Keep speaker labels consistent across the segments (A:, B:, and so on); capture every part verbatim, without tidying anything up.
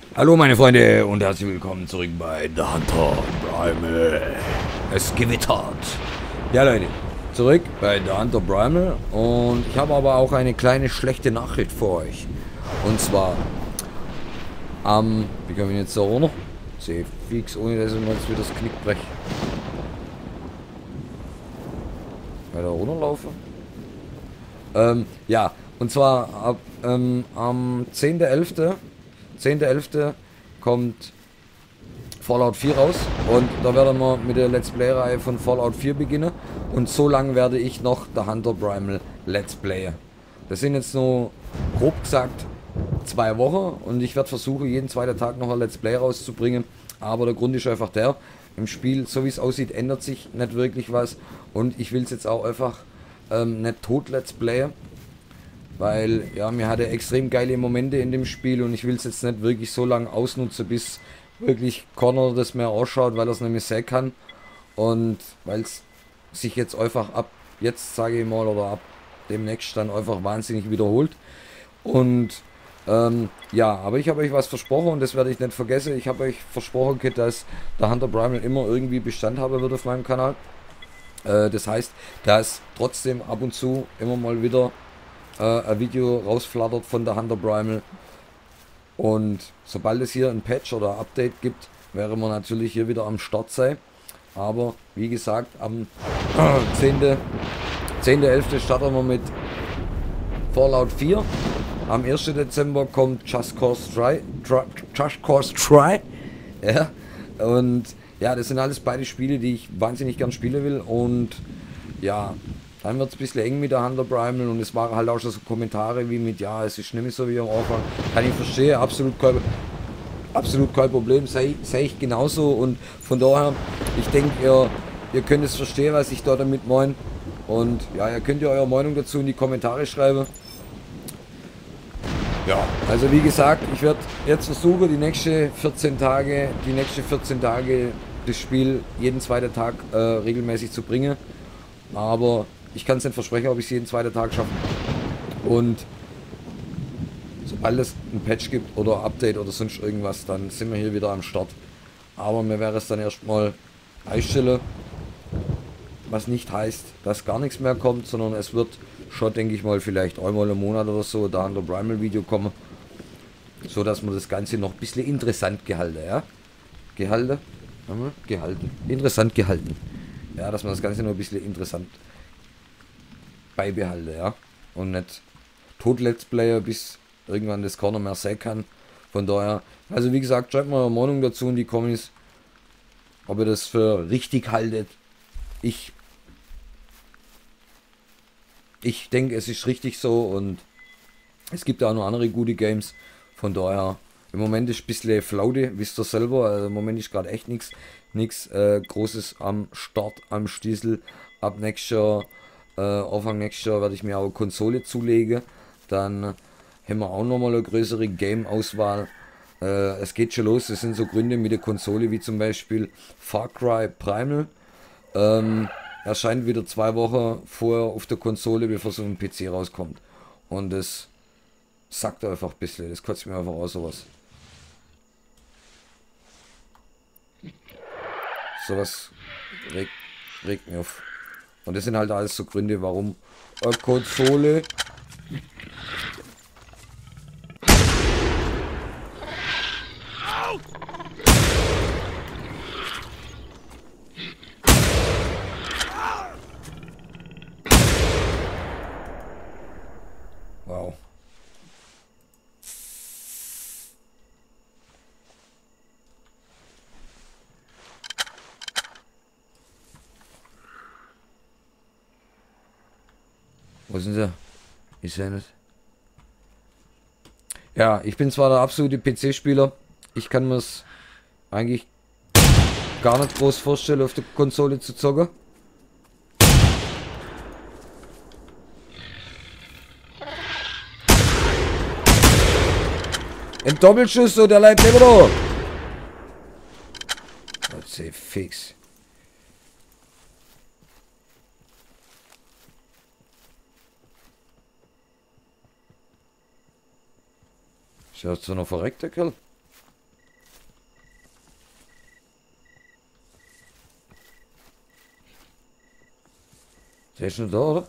A: Hallo meine Freunde und herzlich willkommen zurück bei The Hunter Primal. Es gewittert. Ja Leute, zurück bei The Hunter Primal und ich habe aber auch eine kleine schlechte Nachricht für euch. Und zwar am, ähm, wie können wir jetzt da runter? Sehr fix, ohne dass ich mir jetzt wieder das Knick breche. Weiter runterlaufen. Ähm, ja, und zwar ab, ähm, am zehnten elften zehnten elften kommt Fallout vier raus und da werden wir mit der Let's Play-Reihe von Fallout vier beginnen und so lange werde ich noch der Hunter Primal Let's Player. Das sind jetzt nur grob gesagt zwei Wochen und ich werde versuchen jeden zweiten Tag noch ein Let's Play rauszubringen, aber der Grund ist einfach der, im Spiel, so wie es aussieht, ändert sich nicht wirklich was und ich will es jetzt auch einfach ähm, nicht tot Let's Playen, weil ja, mir hatte extrem geile Momente in dem Spiel und ich will es jetzt nicht wirklich so lange ausnutzen, bis wirklich Connor das mehr ausschaut, weil er es nämlich sehr kann und weil es sich jetzt einfach ab jetzt, sage ich mal, oder ab demnächst dann einfach wahnsinnig wiederholt. Und ähm, ja, aber ich habe euch was versprochen und das werde ich nicht vergessen. Ich habe euch versprochen, dass der Hunter Primal immer irgendwie Bestand haben wird auf meinem Kanal. Äh, das heißt, dass trotzdem ab und zu immer mal wieder äh, ein Video rausflattert von der Hunter Primal. Und sobald es hier ein Patch oder Update gibt, wäre man natürlich hier wieder am Start sein. Aber wie gesagt, am zehnten elften starten wir mit Fallout vier. Am ersten Dezember kommt Just Cause Try. Just Cause Try. Ja. Und ja, das sind alles beide Spiele, die ich wahnsinnig gern spielen will. Und ja, dann wird es ein bisschen eng mit der Hunter Primal und es waren halt auch schon so Kommentare wie mit, ja, es ist nicht mehr so wie am Anfang. Kann ich verstehen, absolut kein, absolut kein Problem, sei, sei ich genauso und von daher, ich denke, ihr, ihr könnt es verstehen, was ich da damit meine. Und ja, ihr könnt ja eure Meinung dazu in die Kommentare schreiben. Ja, also wie gesagt, ich werde jetzt versuchen, die nächsten vierzehn Tage, die nächsten vierzehn Tage das Spiel jeden zweiten Tag äh, regelmäßig zu bringen. Aber ich kann es nicht versprechen, ob ich es jeden zweiten Tag schaffe. Und sobald es ein Patch gibt oder Update oder sonst irgendwas, dann sind wir hier wieder am Start. Aber mir wäre es dann erstmal einstellen, was nicht heißt, dass gar nichts mehr kommt, sondern es wird schon, denke ich mal, vielleicht einmal im Monat oder so da an der Primal Video kommen. So dass man das Ganze noch ein bisschen interessant gehalten, ja? Gehalten? Gehalten. Interessant gehalten. Ja, dass man das Ganze noch ein bisschen interessant beibehalte, ja. Und nicht tot Let's Player, bis irgendwann das keiner mehr sehen kann. Von daher, also wie gesagt, schreibt mal eine Meinung dazu in die Kommis, ob ihr das für richtig haltet. Ich ich denke, es ist richtig so und es gibt auch noch andere gute Games. Von daher, im Moment ist ein bisschen Flaute, wisst ihr selber. Also im Moment ist gerade echt nichts nichts äh, Großes am Start, am Stiesel. Ab nächstes Jahr, äh, Anfang nächstes Jahr werde ich mir auch eine Konsole zulegen. Dann haben wir auch nochmal eine größere Game-Auswahl. Äh, es geht schon los, es sind so Gründe mit der Konsole, wie zum Beispiel Far Cry Primal. Ähm, erscheint wieder zwei Wochen vorher auf der Konsole, bevor es auf dem P C rauskommt. Und das sagt einfach ein bisschen, das kotzt mir einfach aus, sowas. Sowas regt, regt mich auf. Und das sind halt alles so Gründe, warum eine Konsole wow. Wo sind sie? Ich sehe nicht. Ja, ich bin zwar der absolute P C-Spieler. Ich kann mir es eigentlich gar nicht groß vorstellen, auf der Konsole zu zocken. Ein Doppelschuss, so der bleibt immer da. Das ist fix. Ist ja so noch verreckt, der Kerl. Der ist schon da, oder?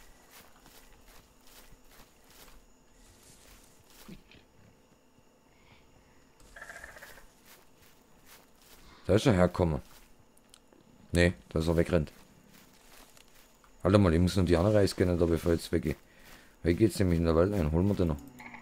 A: Da ist er hergekommen. Nee, da ist er wegrennt. Warte mal, ich muss noch die andere Eiscanner da, bevor ich jetzt weggehe. Wie geht's nämlich in der Welt ein? Holen wir den noch.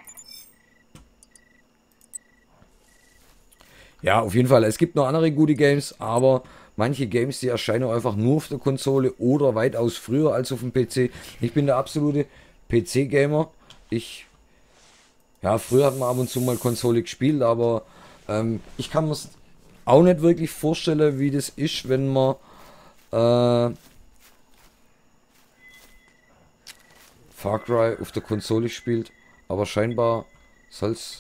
A: Ja, auf jeden Fall. Es gibt noch andere gute Games, aber manche Games, die erscheinen einfach nur auf der Konsole oder weitaus früher als auf dem P C. Ich bin der absolute P C-Gamer. Ich, ja, früher hat man ab und zu mal Konsole gespielt, aber ähm, ich kann mir auch nicht wirklich vorstellen, wie das ist, wenn man äh, Far Cry auf der Konsole spielt. Aber scheinbar soll es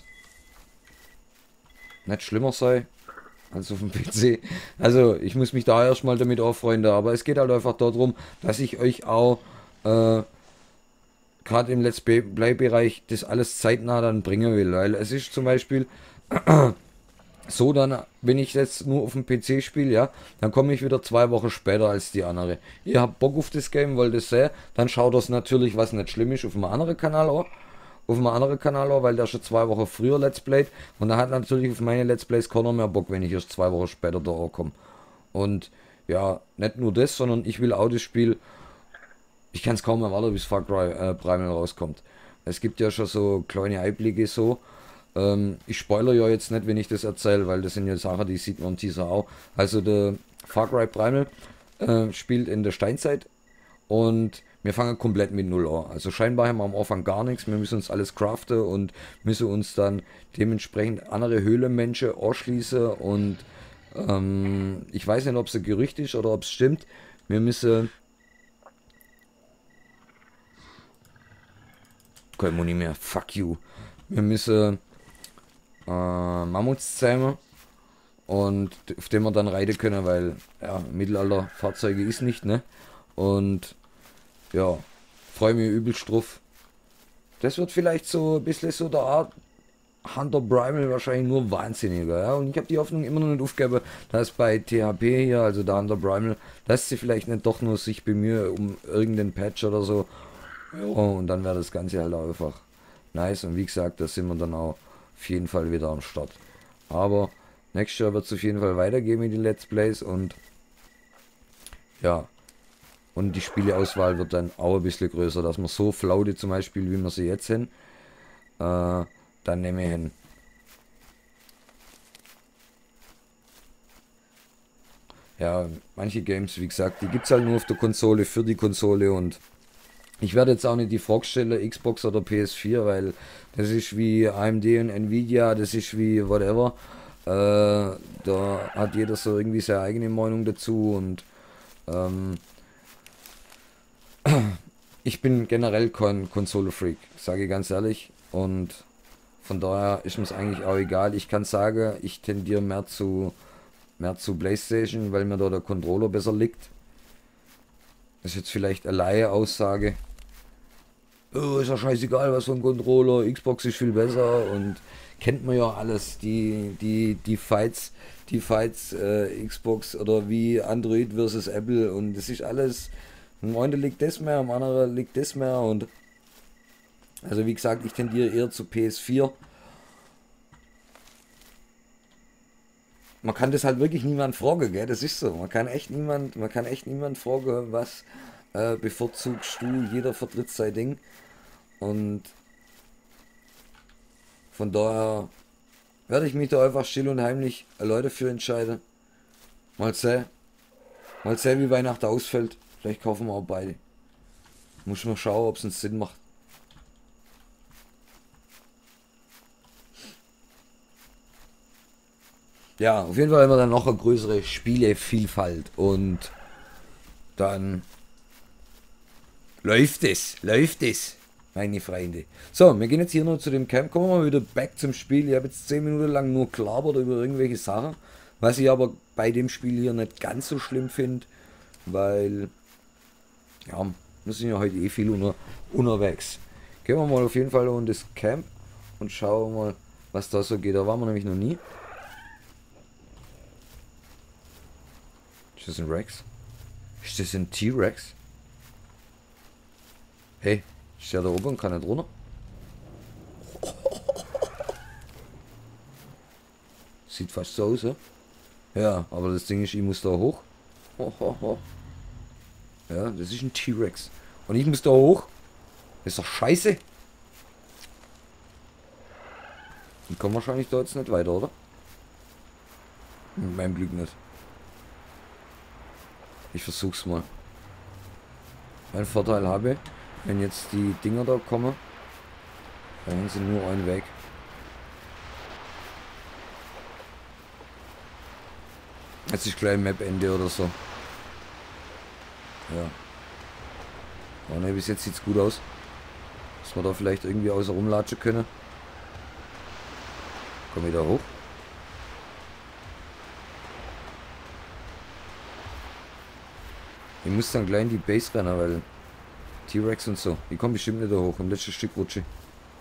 A: nicht schlimmer sein als auf dem P C. Also ich muss mich da erstmal damit auffreunden. Aber es geht halt einfach darum, dass ich euch auch äh, gerade im Let's Play-Bereich das alles zeitnah dann bringen will. Weil es ist zum Beispiel so, dann, wenn ich jetzt nur auf dem P C spiele, ja, dann komme ich wieder zwei Wochen später als die andere. Ihr habt Bock auf das Game, wollt es sehen, dann schaut das natürlich, was nicht schlimm ist, auf einem anderen Kanal auch. Auf einem anderen Kanal auch, weil der schon zwei Wochen früher Let's Playt. Und da hat natürlich auf meine Let's Plays keiner mehr Bock, wenn ich erst zwei Wochen später da auch komme. Und ja, nicht nur das, sondern ich will auch das Spiel. Ich kann es kaum erwarten, bis Far Cry äh, Primal rauskommt. Es gibt ja schon so kleine Einblicke so. Ähm, ich spoilere ja jetzt nicht, wenn ich das erzähle, weil das sind ja Sachen, die sieht man im Teaser auch. Also der Far Cry Primal äh, spielt in der Steinzeit und wir fangen komplett mit Null an. Also scheinbar haben wir am Anfang gar nichts. Wir müssen uns alles craften und müssen uns dann dementsprechend andere Höhlenmenschen anschließen. Und ähm, ich weiß nicht, ob es ein Gerücht ist oder ob es stimmt. Wir müssen... Kein Money mehr. Fuck you. Wir müssen äh, Mammuts zähmen. Und auf dem wir dann reiten können, weil ja, Mittelalter Fahrzeuge ist nicht, ne? Und ja, freue mich übelst drauf. Das wird vielleicht so ein bisschen so der Art Hunter Primal wahrscheinlich nur wahnsinniger, ja. Und ich habe die Hoffnung immer noch nicht aufgegeben, dass bei T H P hier, also der Hunter Primal, dass sie vielleicht nicht doch nur sich bemühen um irgendeinen Patch oder so. Ja, und dann wäre das Ganze halt auch einfach nice. Und wie gesagt, da sind wir dann auch auf jeden Fall wieder am Start. Aber nächstes Jahr wird es auf jeden Fall weitergehen mit den Let's Plays und ja, und die Spieleauswahl wird dann auch ein bisschen größer, dass man so Flaute zum Beispiel, wie wir sie jetzt sind, äh, dann nehme ich hin. Ja, manche Games, wie gesagt, die gibt es halt nur auf der Konsole, für die Konsole und ich werde jetzt auch nicht die Frage stellen, Xbox oder P S vier, weil das ist wie A M D und Nvidia, das ist wie whatever. Äh, da hat jeder so irgendwie seine eigene Meinung dazu und ähm, ich bin generell kein Konsole-Freak, sage ich ganz ehrlich. Und von daher ist mir es eigentlich auch egal. Ich kann sagen, ich tendiere mehr zu, mehr zu PlayStation, weil mir da der Controller besser liegt. Das ist jetzt vielleicht eine Laie-Aussage. Oh, ist ja scheißegal, was für ein Controller, Xbox ist viel besser und kennt man ja alles, die, die, die Fights, die Fights äh, Xbox oder wie Android versus Apple und das ist alles, am einen liegt das mehr, am anderen liegt das mehr und also wie gesagt, ich tendiere eher zu P S vier. Man kann das halt wirklich niemand fragen, gell? Das ist so. Man kann echt niemand, man kann echt niemand fragen, was äh, bevorzugst du, jeder vertritt sein Ding. Und von daher werde ich mich da einfach still und heimlich Leute für entscheiden. Mal sehen. Mal sehen, wie Weihnachten ausfällt. Vielleicht kaufen wir auch beide. Muss mal schauen, ob es einen Sinn macht. Ja, auf jeden Fall haben wir dann noch eine größere Spielevielfalt und dann läuft es, läuft es, meine Freunde. So, wir gehen jetzt hier noch zu dem Camp, kommen wir mal wieder back zum Spiel. Ich habe jetzt zehn Minuten lang nur gelabert über irgendwelche Sachen, was ich aber bei dem Spiel hier nicht ganz so schlimm finde, weil, ja, wir sind ja heute eh viel unter, unterwegs. Gehen wir mal auf jeden Fall in das Camp und schauen mal, was da so geht. Da waren wir nämlich noch nie. Ist das ein Rex? Ist das ein T-Rex? Hey, ist der da oben und kann nicht runter? Sieht fast so aus, ja? Ja, aber das Ding ist, ich muss da hoch. Ja, das ist ein T-Rex. Und ich muss da hoch. Das ist doch scheiße. Ich komme wahrscheinlich da jetzt nicht weiter, oder? Mit meinem Glück nicht. Ich versuch's mal. Mein Vorteil habe, wenn jetzt die Dinger da kommen, dann haben sie nur einen Weg. Jetzt ist gleich Map-Ende oder so. Ja. Aber ne, bis jetzt sieht's gut aus. Dass wir da vielleicht irgendwie außer rumlatschen können. Komm wieder hoch. Ich muss dann gleich in die Base rennen, weil T-Rex und so. Ich komme bestimmt nicht da hoch. Im letzten Stück rutsche ich.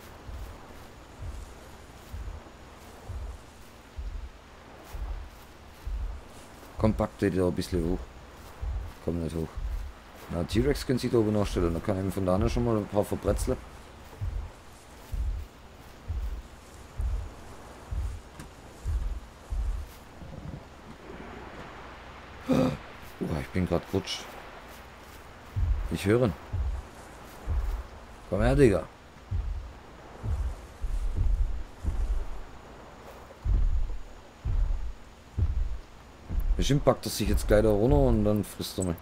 A: Komm, pack dir da ein bisschen hoch. Komm nicht hoch. Na, T-Rex können sich da oben nachstellen. Da kann ich von da schon mal ein paar verbrezeln. Oh, ich bin gerade rutscht. Ich höre ihn. Komm her, Digga. Bestimmt packt er sich jetzt gleich da runter und dann frisst er mich.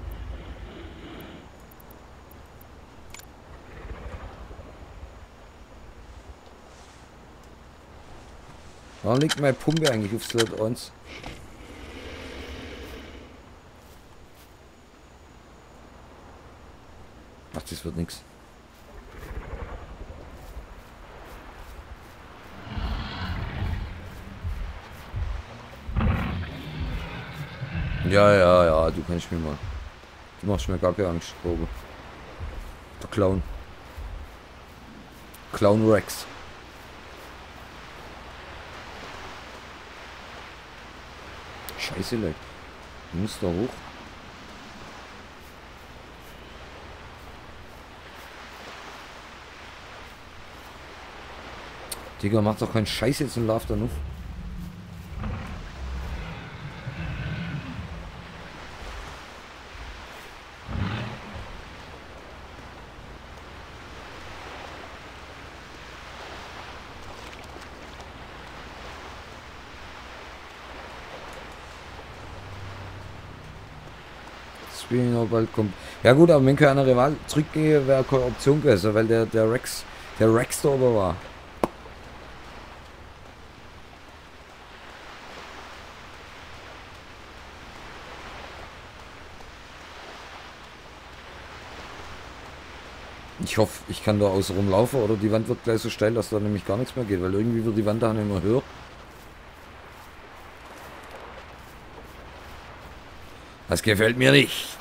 A: Warum liegt meine Pumpe eigentlich auf Slot eins? Ach, das wird nix. Ja, ja, ja, du kannst mir mal. Du machst mir gar keine Angst, Bobe. Der Clown. Clown Rex. Scheiße, Leute. Du musst da hoch. Digga, macht doch keinen Scheiß jetzt und lauf da noch. Spielen noch bald kommt. Ja gut, aber wenn keine Rival zurückgehe, wäre keine Option gewesen, weil der, der Rex, der Rex da oben war. Ich hoffe, ich kann da außen rumlaufen oder die Wand wird gleich so steil, dass da nämlich gar nichts mehr geht, weil irgendwie wird die Wand da immer höher. Das gefällt mir nicht.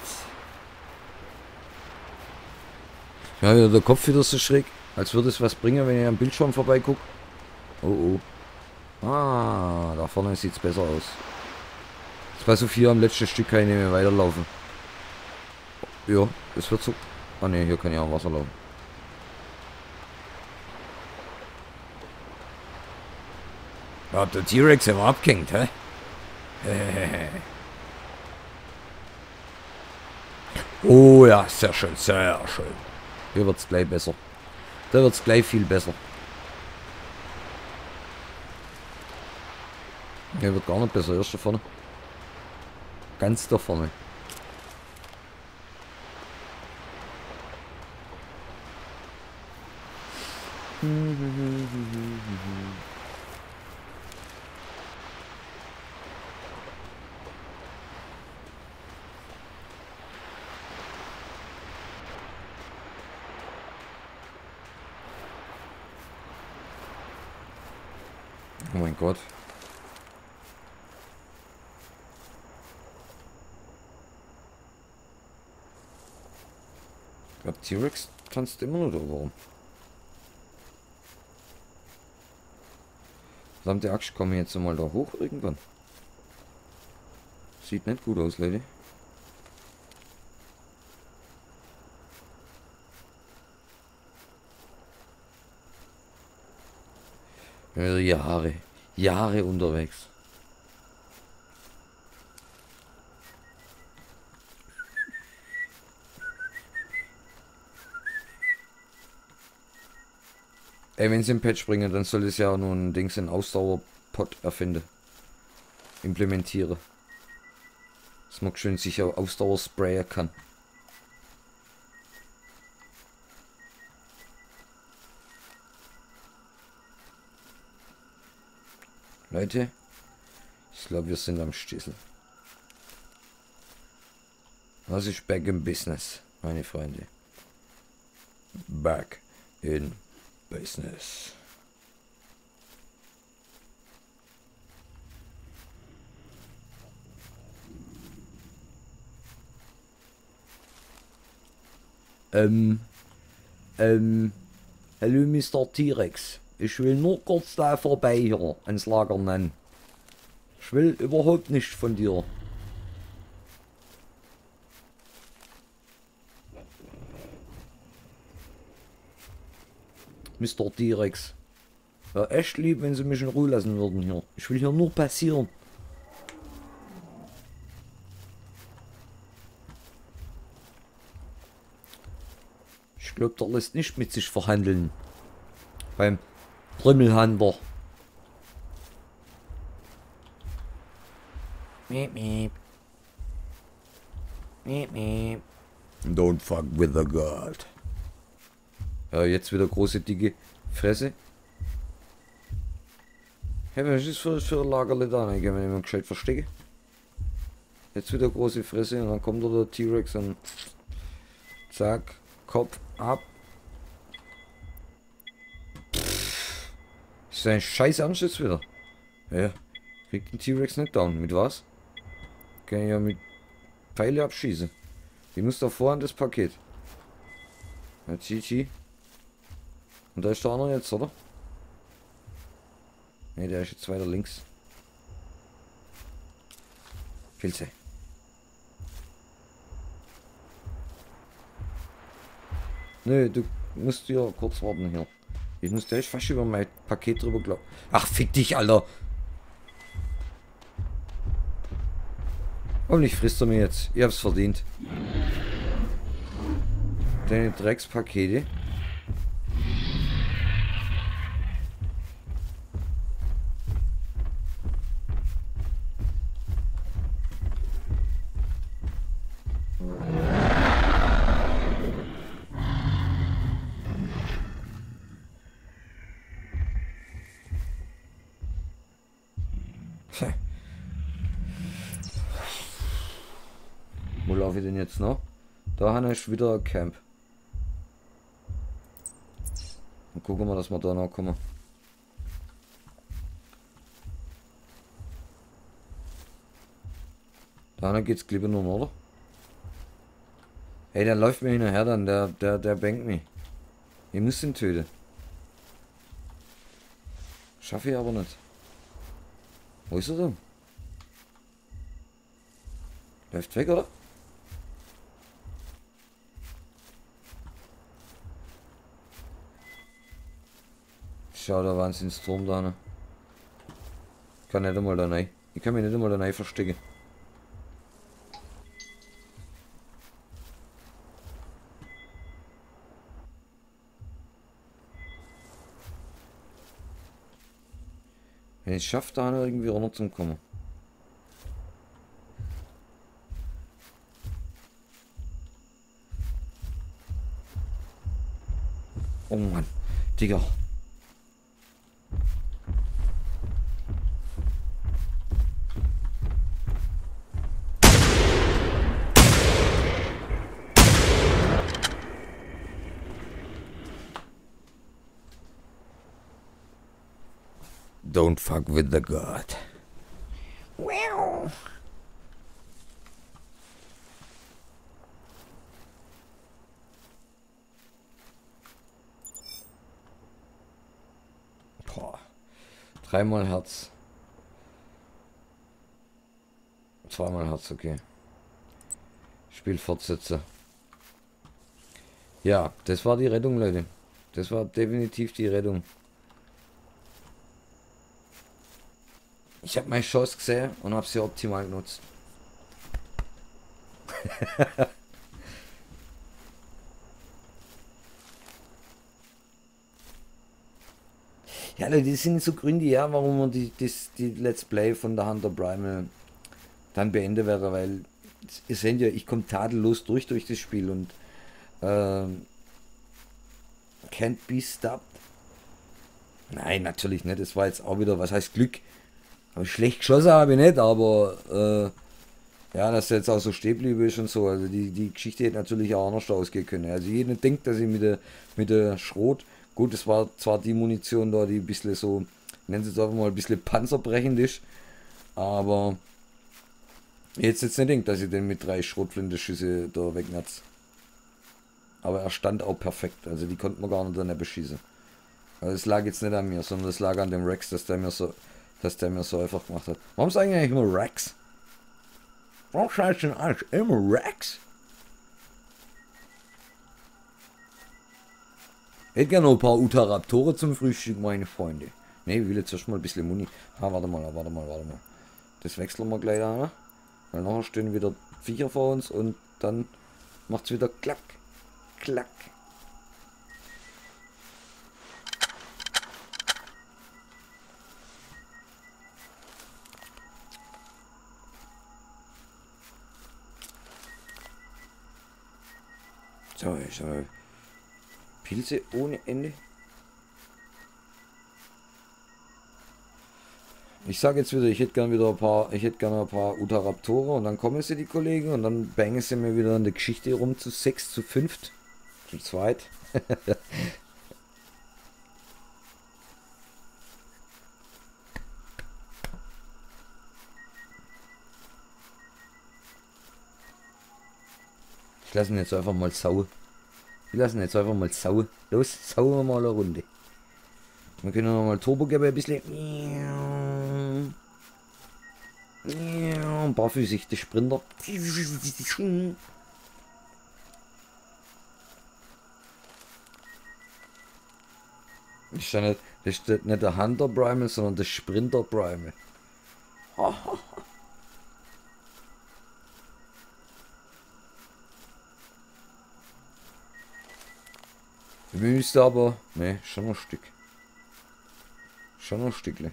A: Ja, wieder der Kopf wieder so schräg, als würde es was bringen, wenn ich am Bildschirm vorbeigucke. Oh oh. Ah, da vorne sieht es besser aus. Das war so viel am letzten Stück, kann ich nicht mehr weiterlaufen. Ja, das wird so. Ah ne, hier kann ich auch Wasser laufen. Ja, der T-Rex immer abgehängt, hä? Oh ja, sehr schön, sehr schön. Hier wird es gleich besser. Da wird es gleich viel besser. Hier wird gar nicht besser, erst da vorne. Ganz da vorne. Oh mein Gott. Der T-Rex tanzt immer nur da rum. Verdammte Axt, komme ich jetzt mal da hoch irgendwann. Sieht nicht gut aus, Leute. Also Jahre. Jahre unterwegs. Ey, wenn sie ein Patch bringen, dann soll es ja nur ein Dings in Ausdauerpot erfinden. Implementiere. Dass man schön sicher Ausdauer sprayen kann. Leute, ich glaube, wir sind am Stissel. Was ist back in business, meine Freunde? Back in business. Ähm, ähm, hallo Mister T-Rex. Ich will nur kurz da vorbei hier ans Lager nennen. Ich will überhaupt nicht von dir. Mister T-Rex. Ja, echt lieb, wenn sie mich in Ruhe lassen würden hier. Ich will hier nur passieren. Ich glaube, der lässt nicht mit sich verhandeln. Beim Trümmelhandler. Miep, miep. Miep, miep. Don't fuck with the god. Ja, jetzt wieder große, dicke Fresse. Hey, was ist das für ein Lagerle da? Ich kann mich nicht mehr gescheit verstecken. Jetzt wieder große Fresse und dann kommt da der T-Rex und zack, Kopf ab. Ist ein scheiß Ernst jetzt wieder. Ja, kriegt den T-Rex nicht down. Mit was? Kann ich ja mit Pfeile abschießen. Die muss davor an das Paket. Ja, G G. Und da ist der andere jetzt, oder? Ne, der ist jetzt weiter links. Pilze. Nö, du musst ja kurz warten hier. Ich muss gleich fast über mein Paket drüber glauben. Ach, fick dich, Alter! Hoffentlich frisst er mir jetzt. Ihr habt's verdient. Deine Dreckspakete. Wo laufe ich denn jetzt noch? Da habe ich wieder ein Camp. Und gucken wir, dass wir da noch kommen. Da geht's lieber nur, oder? Hey, der läuft mir hinterher dann, der, der, der bangt mich. Ich muss ihn töten. Schaffe ich aber nicht. Wo ist er denn? Läuft weg, oder? Schau, der Wahnsinnsturm da, ne? Ich kann nicht einmal da rein. Ich kann mich nicht einmal da rein verstecken. Wenn ich es schaffe, da irgendwie runter zu kommen. Oh Mann, Digga. Don't fuck with the god. Wow. Boah. Dreimal Herz. Zweimal Herz, okay. Spiel fortsetze. Ja, das war die Rettung, Leute. Das war definitiv die Rettung. Ich habe meine Chance gesehen und habe sie optimal genutzt. Ja, Leute, die sind so Gründe, ja, warum man die, das, die Let's Play von der Hunter Primal dann beenden werde, weil ihr seht ja, ich komme tadellos durch durch das Spiel und ähm, can't be stopped. Nein, natürlich nicht. Das war jetzt auch wieder, was heißt Glück? Aber schlecht geschossen habe ich nicht, aber äh, ja, dass er jetzt auch so stehen geblieben ist und so. Also die, die Geschichte hätte natürlich auch anders ausgehen können. Also jeder denkt, dass ich mit der, mit der Schrot, gut, es war zwar die Munition da, die ein bisschen so, nennen sie es einfach mal ein bisschen panzerbrechend ist, aber jetzt jetzt nicht denkt, dass ich den mit drei Schrotflintenschüsse da wegnatz. Aber er stand auch perfekt, also die konnten wir gar nicht daneben beschießen. Also es lag jetzt nicht an mir, sondern es lag an dem Rex, dass der mir so, dass der mir so einfach gemacht hat. Warum sagen eigentlich immer Rex? Warum scheißt denn alles immer Rex? Ich hätte gerne noch ein paar Utahraptoren zum Frühstück, meine Freunde. Ne, ich will jetzt erstmal ein bisschen Muni. Ah, warte mal, warte mal, warte mal. Das wechseln wir gleich an. Weil nachher stehen wieder Viecher vor uns und dann macht es wieder klack, klack. So, ich habe Pilze ohne Ende. Ich sage jetzt wieder, ich hätte gerne wieder ein paar, ich hätte gerne ein paar Utahraptoren und dann kommen sie die Kollegen und dann bangen sie mir wieder in der Geschichte rum zu sechs, zu fünft, zu zweit. Ich lasse ihn jetzt einfach mal sauen. Wir lassen jetzt einfach mal sauen. Los, sauen wir mal eine Runde. Wir können noch mal Turbo geben, ein bisschen. Barfüßig, der Sprinter. Das ist ja nicht, das ist nicht der Hunter Primal, sondern der Sprinter Primal. Müsste aber, ne, schon ein Stück. Schon ein Stückle.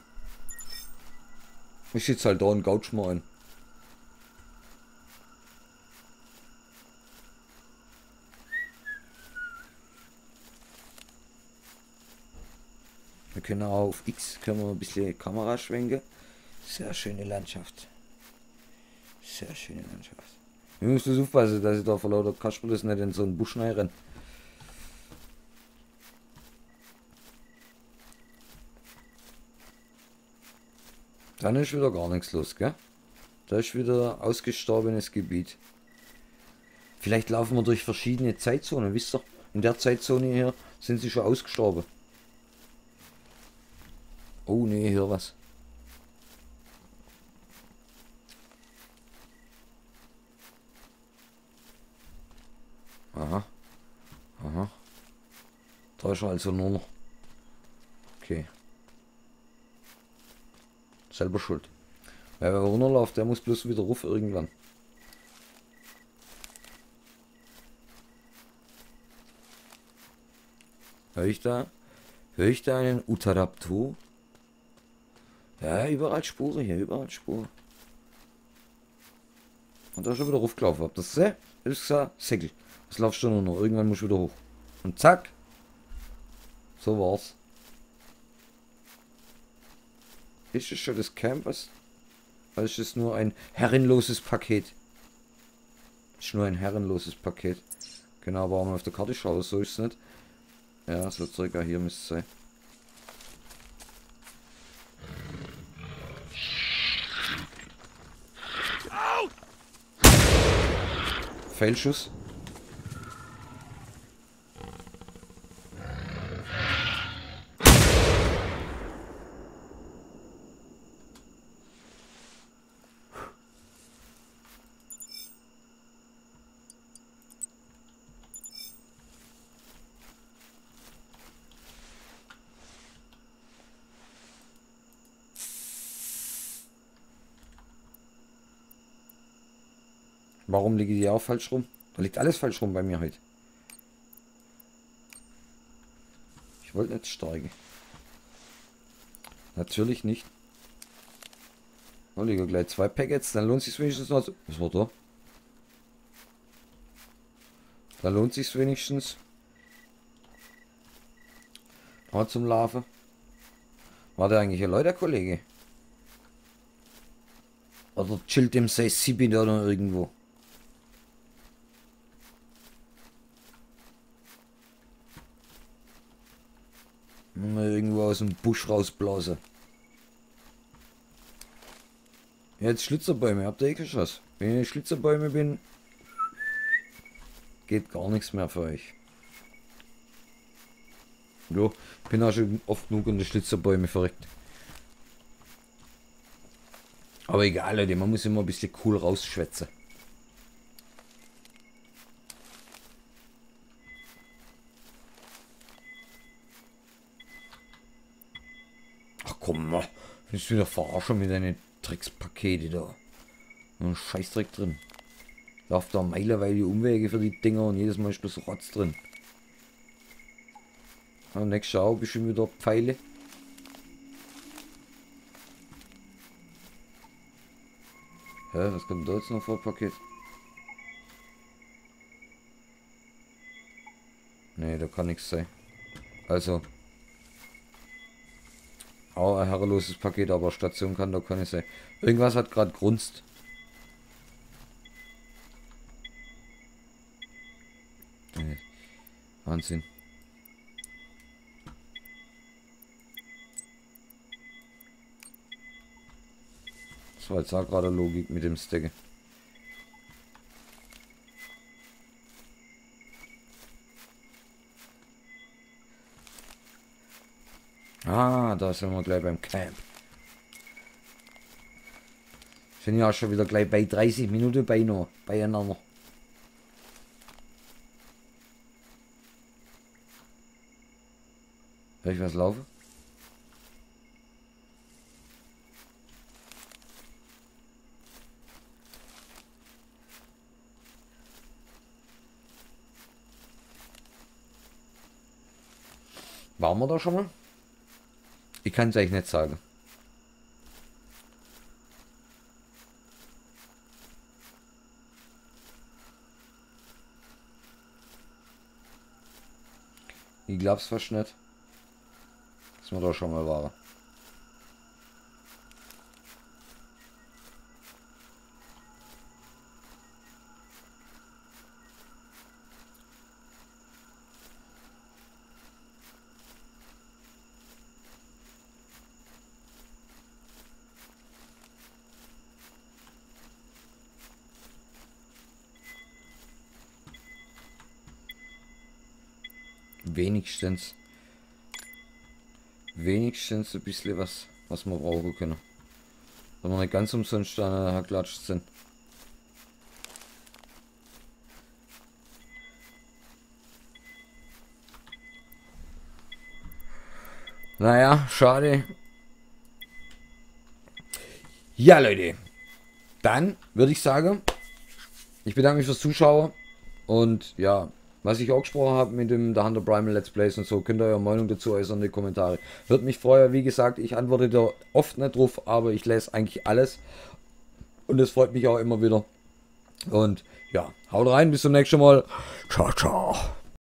A: Ich sitze halt da und couch mal ein. Wir können auch auf X können wir ein bisschen Kamera schwenken. Sehr schöne Landschaft. Sehr schöne Landschaft. Ich muss das aufpassen, dass ich da vor lauter Kasperl nicht in so einen Busch reinrenne. Dann ist wieder gar nichts los, gell? Da ist wieder ausgestorbenes Gebiet. Vielleicht laufen wir durch verschiedene Zeitzonen, wisst ihr? In der Zeitzone hier sind sie schon ausgestorben. Oh ne, hier was. Aha. Aha. Da ist er also nur noch. Okay. Selber schuld. Weil wer runterläuft, der muss bloß wieder ruf irgendwann. Hör ich da? Hör ich da einen Utahraptor? Ja, überall Spuren hier, überall Spuren. Und da ist schon wieder hochgelaufen. Habt ihr das gesehen? Ich hab gesagt, Segel. Das laufst du nur noch. Irgendwann muss ich wieder hoch. Und zack. So war's. Ist es schon das Camp? Was? Oder ist es nur ein herrenloses Paket? Ist nur ein herrenloses Paket. Genau, aber auch mal auf der Karte schauen, so ist es nicht. Ja, so circa hier müsste es sein. Fehlschuss. Warum liege die auch falsch rum? Da liegt alles falsch rum bei mir heute. Ich wollte nicht steigen. Natürlich nicht. Da liegen gleich zwei Packets, dann lohnt sich wenigstens noch. Was war da? Da lohnt sich wenigstens. Mal zum Laufen. War der eigentlich ein Leute, Kollege? Oder chillt dem sei Sibi da noch irgendwo? Mal irgendwo aus dem Busch rausblasen. Jetzt Schlitzerbäume, habt ihr eh geschossen. Wenn ich Schlitzerbäume bin, geht gar nichts mehr für euch. Jo, ich bin auch schon oft genug an die Schlitzerbäume verreckt. Aber egal, Leute, man muss immer ein bisschen cool rausschwätzen. Ach komm mal, willst du wieder verarschen mit deinen Dreckspakete da? Ein Scheißdreck drin. Lauf da meilenweile Umwege für die Dinger und jedes Mal ist bloß Rotz drin. Und nächstes Jahr bestimmt wieder Pfeile. Hä, was kommt da jetzt noch für ein Paket? Nee, da kann nichts sein. Also. Auch ein herrenloses Paket, aber Station kann da keine sein. Irgendwas hat gerade grunzt. Nee. Wahnsinn. Das war jetzt auch gerade Logik mit dem Stacken. Ah, da sind wir gleich beim Camp. Sind ja schon wieder gleich bei dreißig Minuten beinahe beieinander. Soll ich was laufen? Waren wir da schon mal? Ich kann es eigentlich nicht sagen. Ich glaub's fast nicht, dass wir da schon mal waren. Wenigstens. Wenigstens ein bisschen was, was wir brauchen können. Wenn wir nicht ganz umsonst da geklatscht sind. Naja, schade. Ja, Leute. Dann würde ich sagen, ich bedanke mich fürs Zuschauen. Und ja, was ich auch gesprochen habe mit dem The Hunter Primal Let's Plays und so, könnt ihr eure Meinung dazu äußern in die Kommentare. Würde mich freuen, wie gesagt, ich antworte da oft nicht drauf, aber ich lese eigentlich alles. Und es freut mich auch immer wieder. Und ja, haut rein, bis zum nächsten Mal. Ciao, ciao.